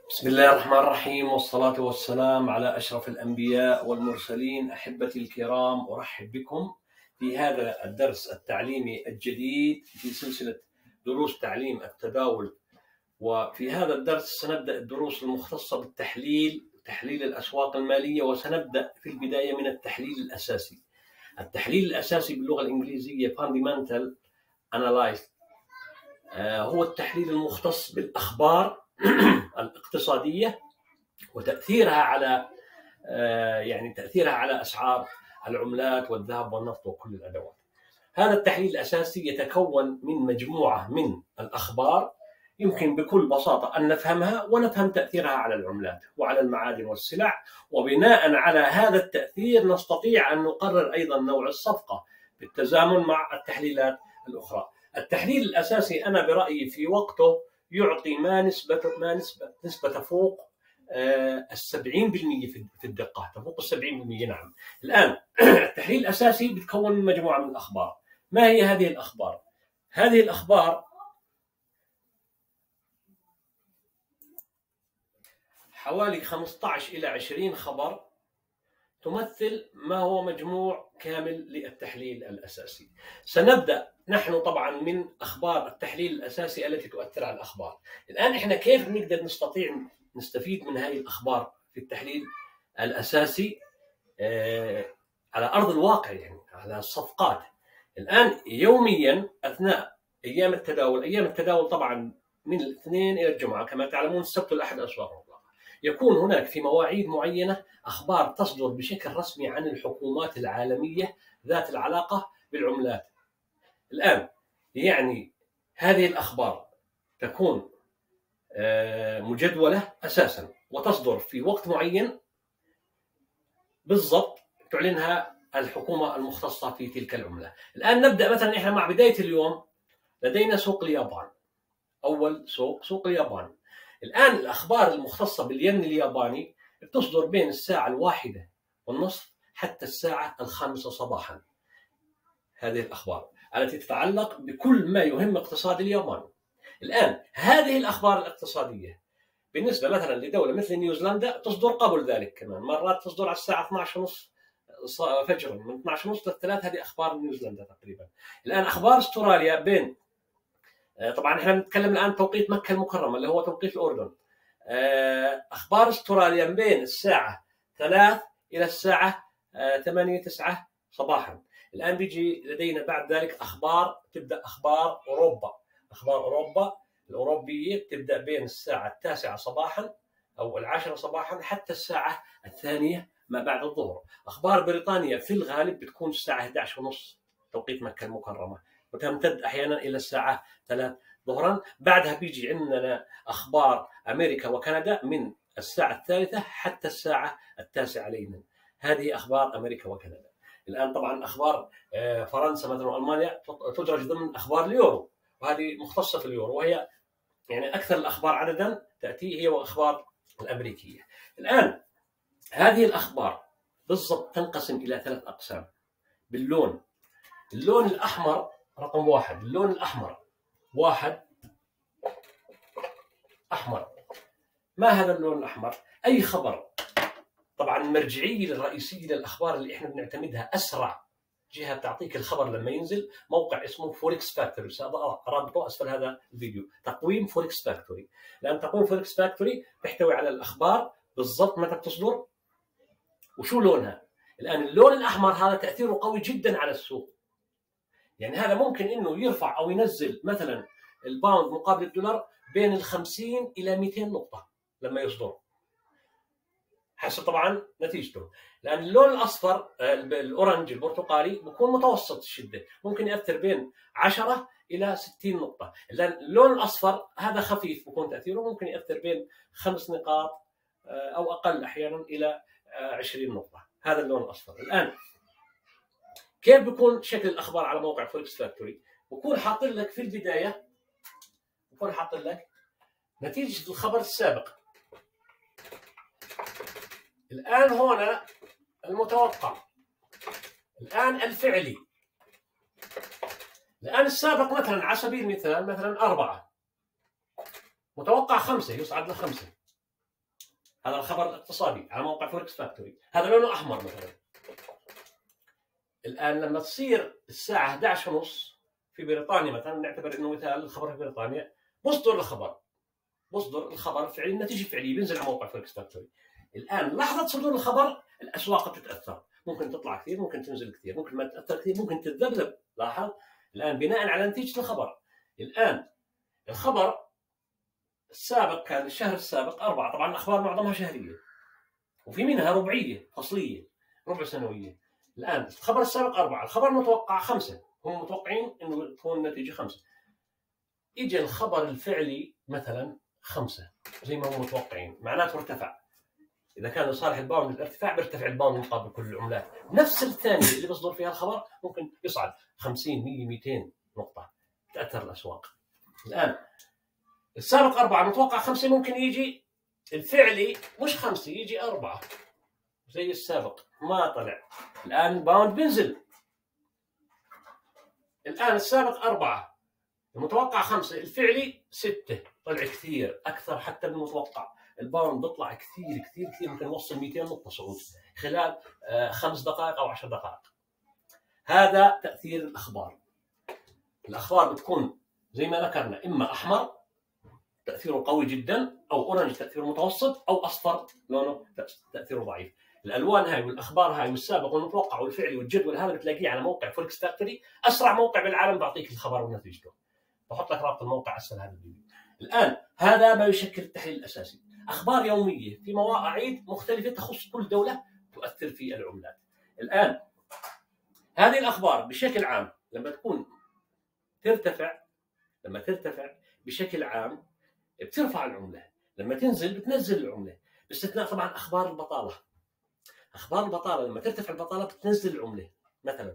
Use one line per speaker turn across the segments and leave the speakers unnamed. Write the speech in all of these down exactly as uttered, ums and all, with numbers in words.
بسم الله الرحمن الرحيم، والصلاة والسلام على أشرف الأنبياء والمرسلين. أحبتي الكرام، أرحب بكم في هذا الدرس التعليمي الجديد في سلسلة دروس تعليم التداول. وفي هذا الدرس سنبدأ الدروس المختصة بالتحليل، تحليل الأسواق المالية، وسنبدأ في البداية من التحليل الأساسي. التحليل الأساسي باللغة الإنجليزية Fundamental Analysis هو التحليل المختص بالأخبار الاقتصادية وتأثيرها على يعني تأثيرها على أسعار العملات والذهب والنفط وكل الأدوات. هذا التحليل الأساسي يتكون من مجموعة من الأخبار يمكن بكل بساطة أن نفهمها ونفهم تأثيرها على العملات وعلى المعادن والسلع، وبناء على هذا التأثير نستطيع أن نقرر أيضا نوع الصفقة بالتزامن مع التحليلات الأخرى. التحليل الأساسي أنا برأيي في وقته يعطي ما نسبة ما نسبة نسبة تفوق السبعين بالمئة في الدقة، تفوق السبعين بالمئة. نعم. الآن التحليل الأساسي بتكون من مجموعة من الأخبار. ما هي هذه الأخبار؟ هذه الأخبار حوالي خمسة عشر إلى عشرين خبر تمثل ما هو مجموع كامل للتحليل الأساسي. سنبدأ نحن طبعا من أخبار التحليل الأساسي التي تؤثر على الأخبار. الآن إحنا كيف نقدر نستطيع نستفيد من هذه الأخبار في التحليل الأساسي آه على أرض الواقع، يعني على الصفقات. الآن يوميا أثناء أيام التداول، أيام التداول طبعا من الاثنين إلى الجمعة كما تعلمون، السبت والأحد أسواق مغلقة. يكون هناك في مواعيد معينة أخبار تصدر بشكل رسمي عن الحكومات العالمية ذات العلاقة بالعملات. الآن يعني هذه الأخبار تكون مجدولة أساسا وتصدر في وقت معين بالضبط تعلنها الحكومة المختصة في تلك العملة. الآن نبدأ مثلا إحنا مع بداية اليوم لدينا سوق اليابان. أول سوق سوق اليابان. الآن الأخبار المختصة بالين الياباني تصدر بين الساعة الواحدة والنصف حتى الساعة الخامسة صباحا. هذه الأخبار التي تتعلق بكل ما يهم اقتصاد اليابان. الآن هذه الأخبار الاقتصادية بالنسبة مثلا لدولة مثل نيوزيلندا تصدر قبل ذلك، كمان مرات تصدر على الساعة اثني عشر ونصف فجرا، من اثني عشر ونصف للثلاث. هذه أخبار نيوزيلندا تقريبا. الآن أخبار استراليا بين طبعا احنا بنتكلم الآن توقيت مكة المكرمة اللي هو توقيت الأردن. أخبار استراليا بين الساعة ثلاث إلى الساعة ثمانية تسعة صباحا. الآن بيجي لدينا بعد ذلك أخبار تبدأ أخبار أوروبا. أخبار أوروبا الأوروبية تبدأ بين الساعة التاسعة صباحا أو العاشرة صباحا حتى الساعة الثانية ما بعد الظهر. أخبار بريطانيا في الغالب بتكون الساعة إحدى عشر ونصف توقيت مكة المكرمة، وتمتد أحيانا إلى الساعة ثلاث ظهرا. بعدها بيجي عندنا أخبار أمريكا وكندا من الساعة الثالثة حتى الساعة التاسعة ليلا. هذه أخبار أمريكا وكندا. الآن طبعا أخبار فرنسا مثلا وألمانيا تدرج ضمن أخبار اليورو، وهذه مختصة في اليورو، وهي يعني أكثر الأخبار عددا تأتي هي وأخبار الأمريكية. الآن هذه الأخبار بالضبط تنقسم إلى ثلاث أقسام باللون. اللون الأحمر رقم واحد. اللون الأحمر واحد أحمر. ما هذا اللون الأحمر؟ أي خبر. طبعا المرجعية الرئيسية للأخبار اللي إحنا بنعتمدها أسرع جهة تعطيك الخبر لما ينزل موقع اسمه فوركس فاكتوري، سأضع رابطه أسفل هذا الفيديو. تقويم فوركس فاكتوري. لأن تقويم فوركس فاكتوري بيحتوي على الأخبار بالضبط متى بتصدر وشو لونها. الآن اللون الأحمر هذا تأثيره قوي جدا على السوق. يعني هذا ممكن إنه يرفع أو ينزل مثلا الباوند مقابل الدولار بين الخمسين إلى مئتين نقطة لما يصدر، حسب طبعا نتيجته. لأن اللون الأصفر الأورنج البرتقالي بيكون متوسط الشدة، ممكن يأثر بين عشرة إلى ستين نقطة. اللون الأصفر هذا خفيف بيكون تأثيره، ممكن يأثر بين خمس نقاط أو أقل أحيانا إلى عشرين نقطة. هذا اللون الأصفر. الآن كيف بيكون شكل الأخبار على موقع فوركس فاكتوري؟ بكون حاط لك في البداية بكون حاط لك نتيجة الخبر السابق. الآن هنا المتوقع، الآن الفعلي. الآن السابق مثلا على سبيل المثال مثلا أربعة، متوقع خمسة، يصعد لخمسة. هذا الخبر الاقتصادي على موقع فوركس فاكتوري، هذا لونه احمر مثلا. الان لما تصير الساعه احد عشر ونص في بريطانيا مثلا، نعتبر انه مثال الخبر في بريطانيا، بصدر الخبر بصدر الخبر الفعلي، النتيجه الفعليه بينزل على موقع فوركس فاكتوري. الان لحظه صدور الخبر الاسواق بتتاثر، ممكن تطلع كثير، ممكن تنزل كثير، ممكن ما تاثر كثير، ممكن تتذبذب. لاحظ الان بناء على نتيجه الخبر. الان الخبر السابق كان الشهر السابق أربعة، طبعا الأخبار معظمها شهرية وفي منها ربعية فصلية ربع سنوية. الآن الخبر السابق أربعة، الخبر المتوقع خمسة، هم متوقعين إنه تكون النتيجة خمسة. إجا الخبر الفعلي مثلا خمسة زي ما هم متوقعين، معناته ارتفع. إذا كان لصالح الباوند الارتفاع بيرتفع الباوند مقابل كل العملات. نفس الثانية اللي بيصدر فيها الخبر ممكن يصعد خمسين مية مئتين نقطة، تأثر الأسواق. الآن السابق أربعة متوقع خمسة، ممكن يجي الفعلي مش خمسة يجي أربعة زي السابق ما طلع. الآن باوند بينزل. الآن السابق أربعة المتوقع خمسة، الفعلي ستة، طلع كثير أكثر حتى من المتوقع. الباوند بيطلع كثير كثير كثير، ممكن يوصل مئتين نقطة صعود خلال خمس دقائق أو عشر دقائق. هذا تأثير الأخبار. الأخبار بتكون زي ما ذكرنا إما أحمر تأثيره قوي جدا، أو أورنج تأثيره متوسط، أو أصفر لونه تأثيره ضعيف. الألوان هاي والأخبار هاي والسابق والمتوقع والفعلي والجدول هذا بتلاقيه على موقع فوركس فاكتوري، أسرع موقع بالعالم بعطيك الخبر ونتيجته. بحط لك رابط الموقع أسفل هذا الفيديو. الآن هذا ما يشكل التحليل الأساسي. أخبار يومية في مواعيد مختلفة تخص كل دولة تؤثر في العملات. الآن هذه الأخبار بشكل عام لما تكون ترتفع لما ترتفع بشكل عام بترفع العملة، لما تنزل بتنزل العملة، باستثناء طبعا أخبار البطالة. أخبار البطالة لما ترتفع البطالة بتنزل العملة مثلا،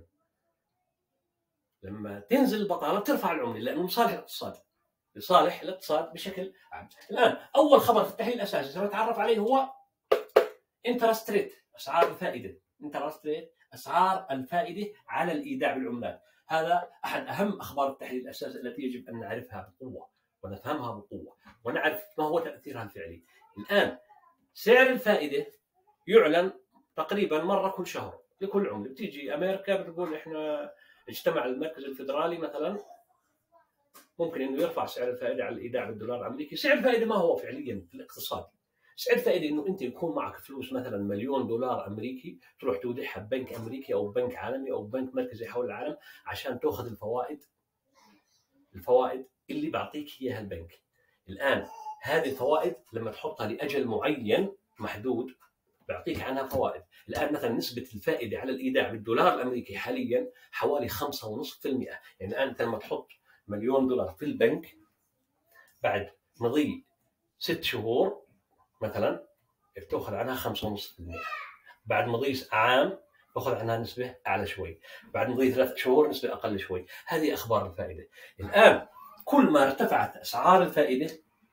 لما تنزل البطالة بترفع العملة، لأنه لصالح الاقتصاد لصالح الاقتصاد بشكل عام. الآن أول خبر في التحليل الأساسي سنتعرف عليه هو انترست ريت، أسعار الفائدة. انترست ريت أسعار الفائدة على الإيداع بالعملات. هذا أحد أهم أخبار التحليل الأساسي التي يجب أن نعرفها بقوة ونفهمها بقوة ونعرف ما هو تأثيرها الفعلي. الآن سعر الفائدة يعلن تقريبا مرة كل شهر لكل عملة. بتيجي أمريكا بتقول إحنا اجتمع المركز الفيدرالي مثلا، ممكن إنه يرفع سعر الفائدة على الإيداع بالدولار الأمريكي. سعر الفائدة ما هو فعليا في الاقتصاد؟ سعر الفائدة إنه أنت يكون معك فلوس مثلا مليون دولار أمريكي، تروح تودعها ببنك أمريكي أو بنك عالمي أو بنك مركزي حول العالم عشان تأخذ الفوائد الفوائد اللي بعطيك إياها البنك. الآن هذه الفوائد لما تحطها لأجل معين محدود بعطيك عنها فوائد. الآن مثلا نسبة الفائدة على الإيداع بالدولار الأمريكي حاليا حوالي خمسة فاصلة خمسة بالمئة. يعني الآن أنت لما تحط مليون دولار في البنك، بعد مضي ست شهور مثلا بتأخذ عنها خمسة فاصلة خمسة بالمئة، بعد مضي عام تأخذ عنها نسبة أعلى شوي، بعد مضي ثلاث شهور نسبة أقل شوي. هذه أخبار الفائدة. الآن كل ما ارتفعت أسعار الفائدة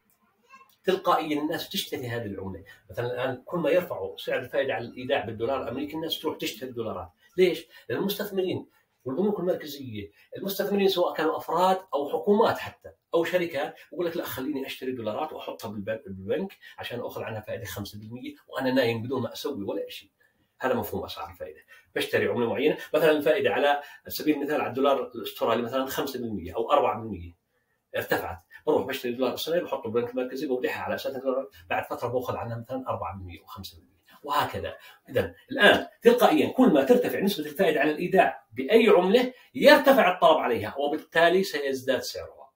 تلقائيا الناس تشتري هذه العملة. مثلا الآن كل ما يرفعوا سعر الفائدة على الإيداع بالدولار الأمريكي الناس تروح تشتري دولارات. ليش؟ لأن المستثمرين والبنوك المركزية، المستثمرين سواء كانوا أفراد أو حكومات حتى أو شركات، يقول لك لا خليني أشتري دولارات وأحطها بالبنك عشان أخذ عنها فائدة خمسة بالمئة وأنا نايم بدون ما أسوي ولا شيء. هذا مفهوم أسعار الفائدة. بشتري عملة معينة، مثلا الفائدة على سبيل المثال على الدولار الأسترالي مثلا خمسة بالمئة أو أربعة بالمئة ارتفعت، بروح بشتري دولار أسترالي بحطه بالبنك المركزي بودعها على أساس الدولار، بعد فترة باخذ عنها مثلا أربعة بالمئة أو خمسة بالمئة وهكذا. إذا الآن تلقائيا كل ما ترتفع نسبة الفائدة على الإيداع بأي عملة يرتفع الطلب عليها وبالتالي سيزداد سعرها.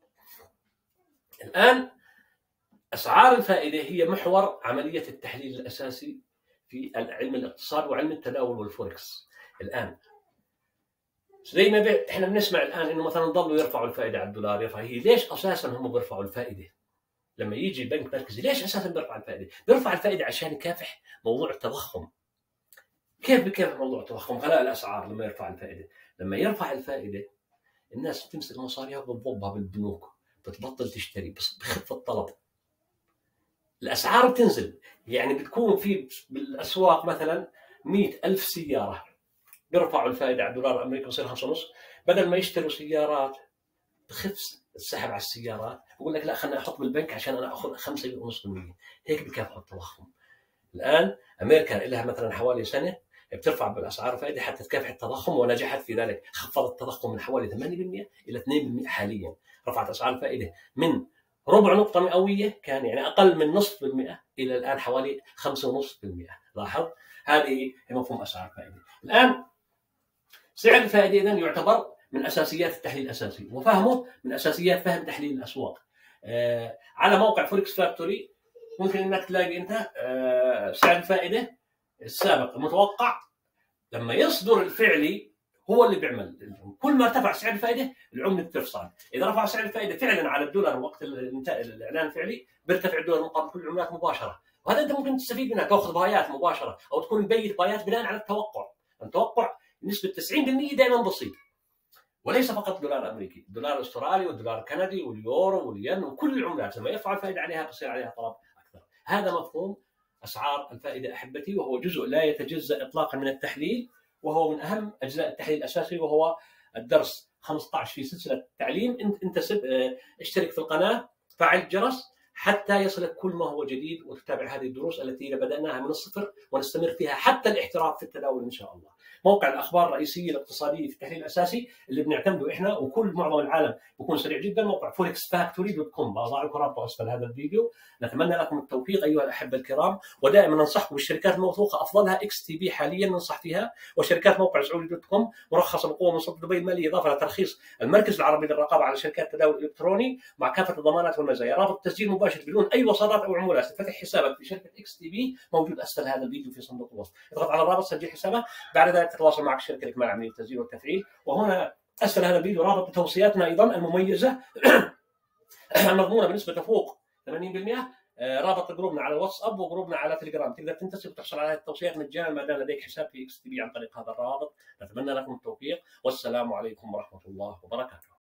الآن أسعار الفائدة هي محور عملية التحليل الأساسي في علم الاقتصاد وعلم التداول والفوركس. الآن زي ما احنا بنسمع الآن إنه مثلا ضلوا يرفعوا الفائدة على الدولار، يرفع. هي ليش أساسا هم بيرفعوا الفائدة؟ لما يجي بنك مركزي ليش أساسا بيرفع الفائدة؟ بيرفع الفائدة عشان يكافح موضوع التضخم. كيف بكيف موضوع التضخم؟ غلاء الأسعار. لما يرفع الفائدة لما يرفع الفائدة الناس بتمسك مصاريها وبتضبها بالبنوك، بتبطل تشتري، بس بخف الطلب، الأسعار بتنزل. يعني بتكون في بالأسواق مثلا مئة ألف سيارة، بيرفعوا الفائدة على الدولار الأمريكي بصير خمسة ونص، بدل ما يشتروا سيارات بخف السحب على السيارات، بقول لك لا خليني احط بالبنك عشان انا اخذ خمسة فاصلة خمسة بالمئة، هيك بكافح التضخم. الان امريكا لها مثلا حوالي سنه بترفع بالاسعار الفائده حتى تكافح التضخم، ونجحت في ذلك، خفضت التضخم من حوالي ثمانية بالمئة الى اثنين بالمئة حاليا، رفعت اسعار الفائده من ربع نقطه مئويه، كان يعني اقل من نصف بالمئه، الى الان حوالي خمسة ونصف بالمئة. لاحظ، هذه هي مفهوم اسعار الفائده. الان سعر الفائده اذا يعتبر من اساسيات التحليل الاساسي، وفهمه من اساسيات فهم تحليل الاسواق. آه على موقع فوركس فاكتوري ممكن انك تلاقي انت آه سعر الفائده السابق المتوقع لما يصدر الفعلي هو اللي بيعمل. كل ما ارتفع سعر الفائده العمله بترفع. اذا رفع سعر الفائده فعلا على الدولار وقت الاعلان الفعلي بيرتفع الدولار مقابل كل العملات مباشره، وهذا انت ممكن تستفيد منها، تاخذ بايات مباشره او تكون مبيت بايات بناء على التوقع. التوقع نسبه تسعين بالمئة دائما بسيط، وليس فقط الدولار الامريكي، الدولار الاسترالي والدولار الكندي واليورو والين وكل العملات لما يرفع الفائده عليها بصير عليها طلب اكثر. هذا مفهوم اسعار الفائده احبتي، وهو جزء لا يتجزا اطلاقا من التحليل، وهو من اهم اجزاء التحليل الاساسي، وهو الدرس خمسة عشر في سلسله التعليم. انت انتسب اشترك في القناه، فعل الجرس حتى يصلك كل ما هو جديد، وتتابع هذه الدروس التي بدأناها من الصفر ونستمر فيها حتى الاحتراف في التداول ان شاء الله. موقع الاخبار الرئيسيه الاقتصاديه في التحليل الاساسي اللي بنعتمده احنا وكل معظم العالم بيكون سريع جدا، موقع فوركس فاكتوري دوت كوم، بضع لكم رابطه اسفل هذا الفيديو. نتمنى لكم التوفيق ايها الاحبه الكرام، ودائما ننصحكم بالشركات الموثوقه، افضلها اكس تي بي حاليا ننصح فيها، وشركات موقع سعودي دوت كوم مرخصه بقوه من سلطه دبي الماليه، اضافه لترخيص المركز العربي للرقابه على شركات التداول الالكتروني مع كافه الضمانات والمزايا. رابط تسجيل مباشر بدون اي وساطات او عمولات لفتح حسابك في شركه اكس تي بي موجود اسفل هذا الفيديو في صندوق الوصف. اضغط على الرابط سجل حسابك، بعد ذلك تتواصل معك الشركه لإكمال عمليه التسجيل والتفعيل. وهنا اسفل هذا الفيديو رابط بتوصياتنا ايضا المميزه المضمونه بنسبه تفوق ثمانين بالمئة، رابط جروبنا على الواتساب وجروبنا على تليجرام، تقدر تنتسب وتحصل على هذه التوصيات مجانا ما دام لديك حساب في اكس تي بي عن طريق هذا الرابط. نتمنى لكم التوفيق، والسلام عليكم ورحمه الله وبركاته.